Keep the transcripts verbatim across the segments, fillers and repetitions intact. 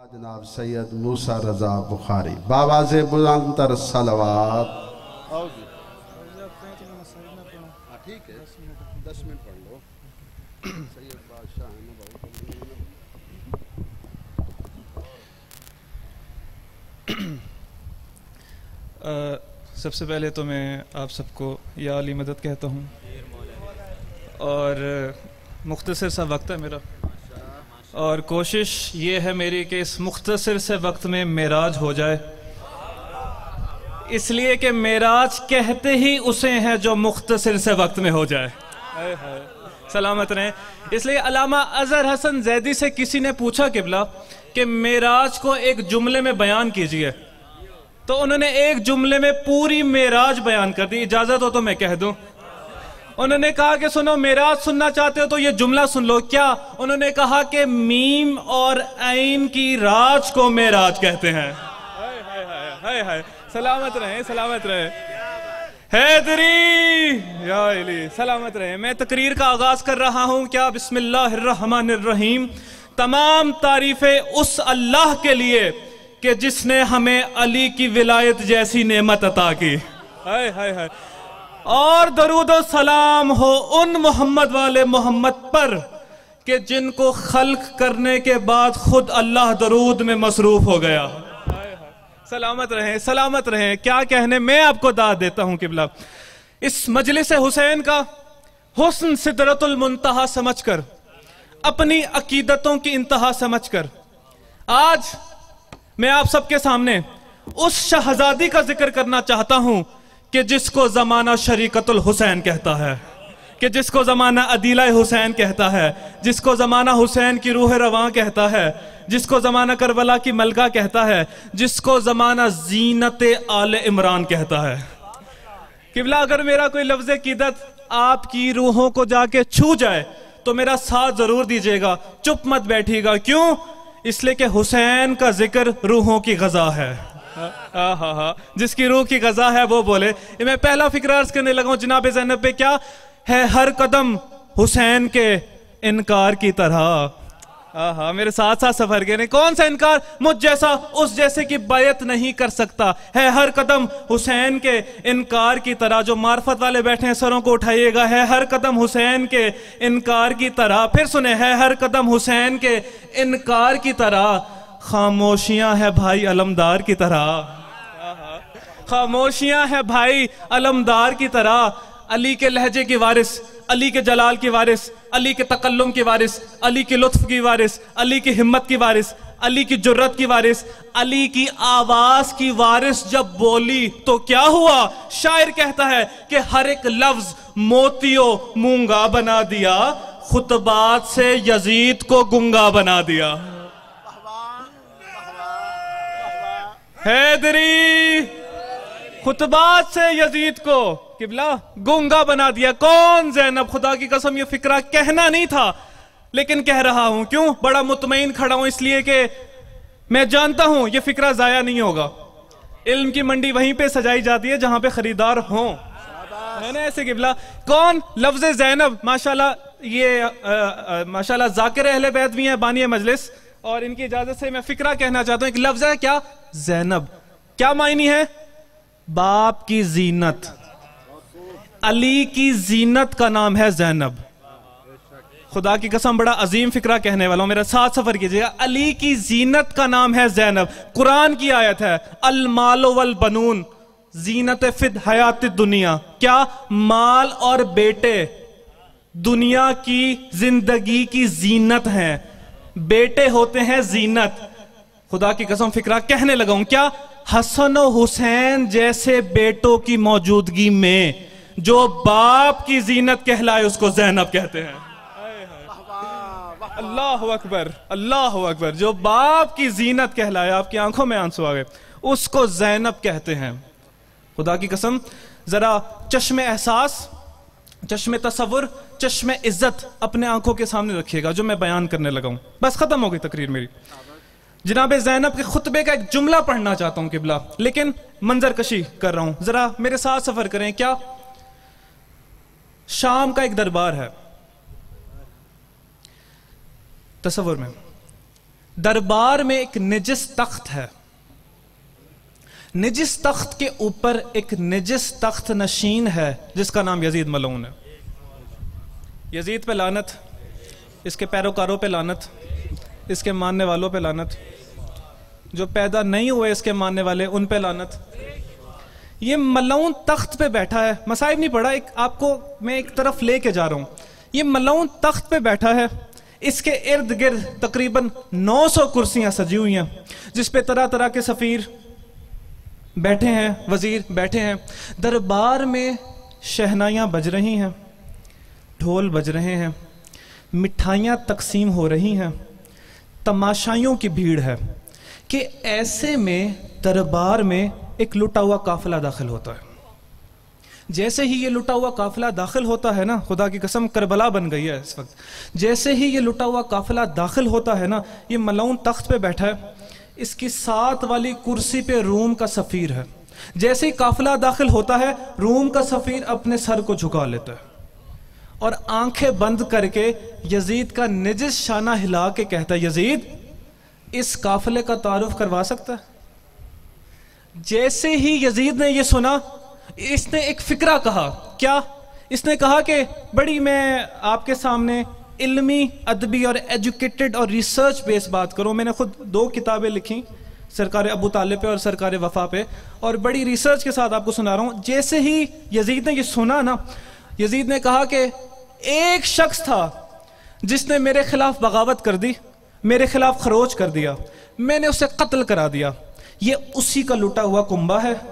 जनाब सैयद मूसा रजा बुखारी बाबा से बुलंदतर सलवात। ठीक है, दस मिनट पढ़ लो। सैयद बादशाह है ना बहुत। सबसे पहले तो मैं आप सबको या अली मदद कहता हूँ और मुख्तसर सा वक्त है मेरा और कोशिश ये है मेरी कि इस मुख्तसर से वक्त में मेराज हो जाए, इसलिए कि मेराज कहते ही उसे हैं जो मुख्तसर से वक्त में हो जाए। सलामत रहें। इसलिए अल्लामा अजहर हसन जैदी से किसी ने पूछा किबला कि मेराज को एक जुमले में बयान कीजिए, तो उन्होंने एक जुमले में पूरी मेराज बयान कर दी। इजाजत हो तो मैं कह दूं। उन्होंने कहा कि सुनो, मेराज सुनना चाहते हो तो ये जुमला सुन लो। क्या? उन्होंने कहा कि मीम और ऐन की राज को मेराज कहते हैं। हाय हाय हाय हाय हाय। सलामत रहे, सलामत रहे। हैदरी या अली, सलामत रहे। मैं तकरीर का आगाज कर रहा हूं। क्या? बिस्मिल्लाहिर्रहमानिर्रहीम। तमाम तारीफें उस अल्लाह के लिए कि जिसने हमें अली की विलायत जैसी नेमत अता की। हाय हाय हाय। और दरूद और सलाम हो उन मोहम्मद वाले मोहम्मद पर कि जिनको खल्क करने के बाद खुद अल्लाह दरूद में मसरूफ हो गया। सलामत रहें, सलामत रहें। क्या कहने, मैं आपको दाद देता हूं किबला। इस मजलिस हुसैन का हुस्न सिदरतुल मुंतहा समझकर, अपनी अकीदतों की इंतहा समझकर, आज मैं आप सबके सामने उस शहजादी का जिक्र करना चाहता हूं कि जिसको जमाना शरीकतुल हुसैन कहता है, कि जिसको जमाना अदीला हुसैन कहता है, जिसको जमाना हुसैन की रूह रवां कहता है, जिसको जमाना करबला की मलका कहता है, जिसको जमाना जीनत आले इमरान कहता है। किबला, अगर मेरा कोई लफ्ज़ कीदत आपकी रूहों को जाके छू जाए तो मेरा साथ जरूर दीजिएगा, चुप मत बैठिएगा। क्यों? इसलिए कि हुसैन का जिक्र रूहों की गजा है। हाँ हाँ हाँ, जिसकी रूह की गजा है वो बोले। मैं पहला फिक्र अर्ज करने लगा हूं जनाब ज़ैनब पे। क्या है? हर कदम हुसैन के इनकार की तरह। हाँ हाँ, मेरे साथ साथ सफर के। कौन सा इनकार? मुझ जैसा उस जैसे की बैत नहीं कर सकता है। हर कदम हुसैन के इनकार की तरह। जो मार्फत वाले बैठे हैं सरों को उठाइएगा। है हर कदम हुसैन के इनकार की तरह। फिर सुने, है हर कदम हुसैन के इनकार की तरह। खामोशियां है भाई अलमदार की तरह। खामोशियां है भाई अलमदार की तरह। अली के लहजे की वारिस, अली के जलाल की वारिस, अली के तकल्लुम की वारिस, अली के लुत्फ की वारिस, अली की हिम्मत की वारिस, अली की जुर्रत की वारिस, अली की आवाज की वारिस जब बोली तो क्या हुआ? शायर कहता है कि हर एक लफ्ज मोतियों मूंगा बना दिया, खुतबात से यजीद को गुंगा बना दिया। हैदरी, खुतबात से यजीद को किबला गुंगा बना दिया। कौन? ज़ैनब। खुदा की कसम ये फिक्रा कहना नहीं था, लेकिन कह रहा हूं। क्यों? बड़ा मुतमईन खड़ा हूं, इसलिए कि मैं जानता हूं ये फिक्रा जाया नहीं होगा। इल्म की मंडी वहीं पे सजाई जाती है जहां पे खरीदार हों, है ना? ऐसे किबला। कौन? लफ्ज़ ज़ैनब। माशाल्लाह ये माशाल्लाह जाकिर अहले बैत भी हैं, बानी मजलिस, और इनकी इजाजत से मैं फिक्रा कहना चाहता हूं। एक लफ्ज है क्या? ज़ैनब। क्या मायनी है? बाप की जीनत। अली की जीनत का नाम है ज़ैनब। खुदा की कसम बड़ा अजीम फिक्रा कहने वाला हूं, मेरा साथ सफर कीजिएगा। अली की जीनत का नाम है ज़ैनब। कुरान की आयत है, अल मालो वल बनून जीनत फिद हयात दुनिया। क्या? माल और बेटे दुनिया की जिंदगी की जीनत हैं। बेटे होते हैं जीनत। खुदा की कसम फिक्रा कहने लगा हूं। क्या? हसन और हुसैन जैसे बेटों की मौजूदगी में जो बाप की जीनत कहलाए उसको ज़ैनब कहते हैं। अल्लाह अकबर, अल्लाह अकबर। जो बाप की जीनत कहलाए, आपकी आंखों में आंसू आ गए, उसको ज़ैनब कहते हैं। खुदा की कसम जरा चश्मे एहसास, चश्मे तसव्वुर, चश्मे इज्जत अपने आंखों के सामने रखिएगा जो मैं बयान करने लगा हूं। बस खत्म हो गई तकरीर मेरी। जनाब ज़ैनब के खुतबे का एक जुमला पढ़ना चाहता हूं किबला, लेकिन मंजर कशी कर रहा हूं, जरा मेरे साथ सफर करें। क्या? शाम का एक दरबार है, तसव्वुर में دربار میں ایک نجس تخت ہے، نجس تخت کے اوپر ایک نجس تخت نشین ہے جس کا نام یزید ملعون ہے۔ یزید پہ لعنت، اس کے پیروکاروں پہ لعنت، اس کے ماننے والوں پہ لعنت، جو پیدا نہیں ہوئے اس کے ماننے والے ان پہ لعنت۔ یہ ملعون تخت پہ بیٹھا ہے، مصائب نہیں پڑھا، ایک آپ کو میں ایک طرف لے کے جا رہا ہوں۔ یہ ملعون تخت پہ بیٹھا ہے، اس کے ارد گرد تقریباً نو سو کرسیاں سجی ہوئی ہیں جس پہ طرح طرح کے سفیر بیٹھے ہیں، وزیر بیٹھے ہیں۔ دربار میں شہنائیاں بج رہی ہیں، ڈھول بج رہے ہیں، مٹھائیاں تقسیم ہو رہی ہیں، تماشائیوں کی بھیڑ ہے کہ ایسے میں دربار میں ایک لٹا ہوا قافلہ داخل ہوتا ہے۔ جیسے ہی یہ لٹا ہوا قافلہ داخل ہوتا ہے نا، خدا کی قسم کربلا بن گئی ہے اس وقت، جیسے ہی یہ لٹا ہوا قافلہ داخل ہوتا ہے نا، یہ ملعون تخت پہ بیٹھا ہے، اس کی ساتھ والی کرسی پہ روم کا سفیر ہے۔ جیسے ہی قافلہ داخل ہوتا ہے، روم کا سفیر اپنے سر کو جھکا لیتا ہے اور آنکھیں بند کر کے یزید کا نجس شانہ ہلا کے کہتا ہے، یزید اس قافلے کا تعارف کروا سکتا ہے؟ جیسے ہی یزید نے یہ سنا، اس نے ایک فکرہ کہا۔ کیا؟ اس نے کہا کہ بڑی میں آپ کے سامنے علمی، ادبی اور ایجوکیٹڈ اور ریسرچ بیس بات کروں۔ میں نے خود دو کتابیں لکھی، سرکار ابو طالب پہ اور سرکار وفا پہ، اور بڑی ریسرچ کے ساتھ آپ کو سنا رہا ہوں۔ جیسے ہی یزید نے یہ سنا نا، یزید نے کہا کہ ایک شخص تھا جس نے میرے خلاف بغاوت کر دی، میرے خلاف خروج کر دیا، میں نے اسے قتل کرا دیا، یہ اسی کا لٹا ہوا کنبہ ہے،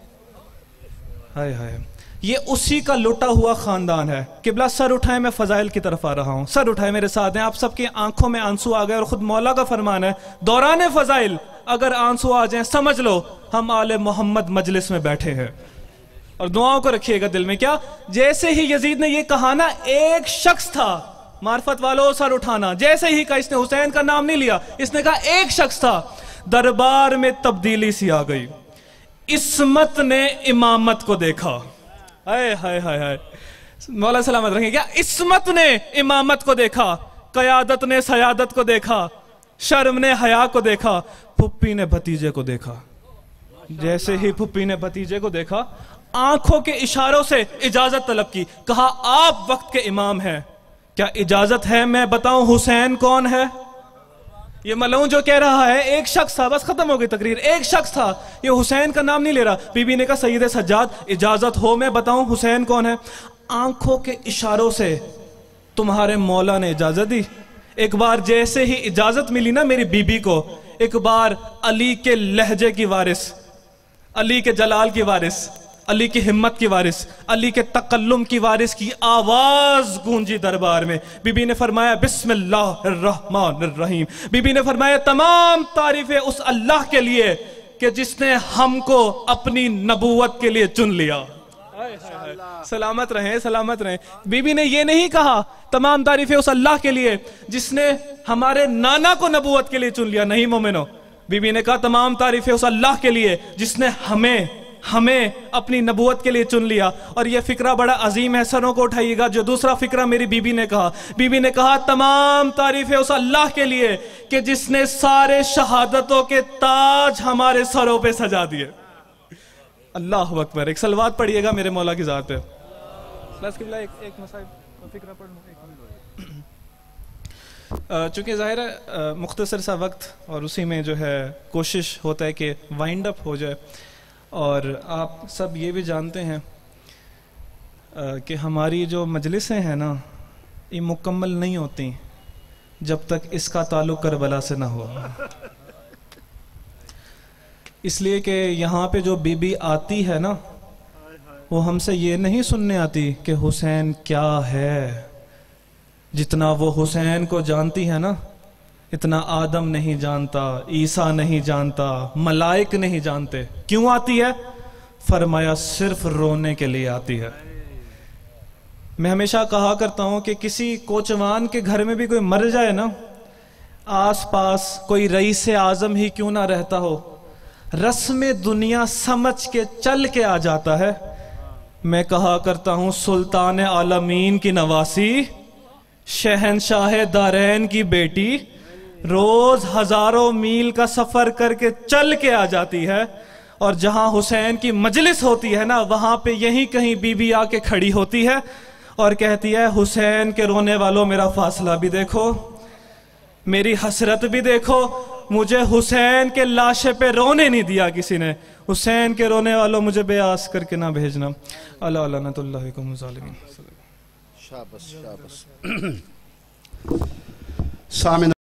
ہائے ہائے یہ اسی کا لٹا ہوا خاندان ہے۔ قبلہ سر اٹھائیں، میں فضائل کی طرف آ رہا ہوں، سر اٹھائیں میرے ساتھ ہیں۔ آپ سب کی آنکھوں میں آنسو آ گئے اور خود مولا کا فرمان ہے، دوران فضائل اگر آنسو آ جائیں سمجھ لو ہم آل محمد مجلس میں بیٹھے ہیں، اور دعاؤں کو رکھیے گا دل میں۔ کیا؟ جیسے ہی یزید نے یہ کہا نا، ایک شخص تھا، معرفت والوں سر اٹھانا، جیسے ہی کہا، اس نے حسین کا نام نہیں لیا، اس نے کہا ایک شخص تھا، دربار میں تبدیلی سی آ گئی۔ عصمت نے امامت کو دیکھا، ہائے ہائے ہائے ہائے مولا سلامت رکھیں۔ کیا؟ عصمت نے امامت کو دیکھا، قیادت نے سیادت کو دیکھا، شرم نے حیا کو دیکھا، پھپھی نے بھتیجے کو دیکھا۔ جیسے ہی پھپھی نے بھتیجے کو دیکھا، آنکھوں کے اشاروں سے اجازت طلب کی، کہا آپ وقت کے امام ہیں، کیا اجازت ہے میں بتاؤں حسین کون ہے؟ یہ ملعون جو کہہ رہا ہے ایک شخص تھا، بس ختم ہو گئی تقریر، ایک شخص تھا، یہ حسین کا نام نہیں لے رہا۔ بی بی نے کہا سید سجاد اجازت ہو میں بتاؤں حسین کون ہے؟ آنکھوں کے اشاروں سے تمہارے مولا نے اجازت دی۔ ایک بار جیسے ہی اجازت ملی نا میری بی بی کو، ایک بار علی کے لہجے کی وارث، علی کے جلال کی وارث، علی کی ہمت کی وارث، علی کے تکلم کی وارث کی آواز گونجی دربار میں۔ بی بی نے فرمایا بسم اللہ الرحمن الرحیم، بی بی نے فرمایا تمام تعریفیں اس اللہ کے لیے کہ جس نے ہم کو اپنی نبوت کے لیے چن لیا۔ سلامت رہیں، سلامت رہیں۔ بی بی نے یہ نہیں کہا تمام تعریفیں اس اللہ کے لیے جس نے ہمارے نانا کو نبوت کے لیے چن لیا، نہیں مومنو، بی بی نے کہا تمام تعریفیں اس اللہ کے لیے جس نے ہمیں ہمیں اپنی نبوت کے لیے چن لیا۔ اور یہ فکرہ بڑا عظیم ہے، سروں کو اٹھائیے گا۔ جو دوسرا فکرہ میری بی بی نے کہا، بی بی نے کہا تمام تعریفیں اس اللہ کے لیے کہ جس نے سارے شہادتوں کے تاج ہمارے سروں پہ سجا دیے۔ اللہ اکبر۔ ایک صلوات پڑھیے گا میرے مولا کی ذات پہ۔ ایک مسائل فکرہ پڑھ لوں۔ چونکہ ظاہر ہے مختصر سا وقت اور اسی میں جو ہے کوشش ہوتا ہے کہ وائنڈ اپ ہو جائے، اور آپ سب یہ بھی جانتے ہیں کہ ہماری جو مجلسیں ہیں نا یہ مکمل نہیں ہوتی جب تک اس کا تعلق کربلا سے نہ ہو۔ اس لیے کہ یہاں پہ جو بی بی آتی ہے نا، وہ ہم سے یہ نہیں سننے آتی کہ حسین کیا ہے۔ جتنا وہ حسین کو جانتی ہے نا، اتنا آدم نہیں جانتا، عیسیٰ نہیں جانتا، ملائک نہیں جانتے۔ کیوں آتی ہے؟ فرمایا صرف رونے کے لیے آتی ہے۔ میں ہمیشہ کہا کرتا ہوں کہ کسی کوچوان کے گھر میں بھی کوئی مر جائے نا، آس پاس کوئی رئیس اعظم ہی کیوں نہ رہتا ہو، رسم دنیا سمجھ کے چل کے آ جاتا ہے۔ میں کہا کرتا ہوں سلطان عالمین کی نواسی، شہنشاہ دارین کی بیٹی، روز ہزاروں میل کا سفر کر کے چل کے آ جاتی ہے، اور جہاں حسین کی مجلس ہوتی ہے نا وہاں پہ یہیں کہیں بی بی آ کے کھڑی ہوتی ہے اور کہتی ہے حسین کے رونے والوں میرا فاصلہ بھی دیکھو، میری حسرت بھی دیکھو، مجھے حسین کے لاشے پہ رونے نہیں دیا کسی نے، حسین کے رونے والوں مجھے بے آس کر کے نہ بھیجنا۔ اللہ لعنت اللہ کو ظالمین۔ شاباش شاباش۔ سامن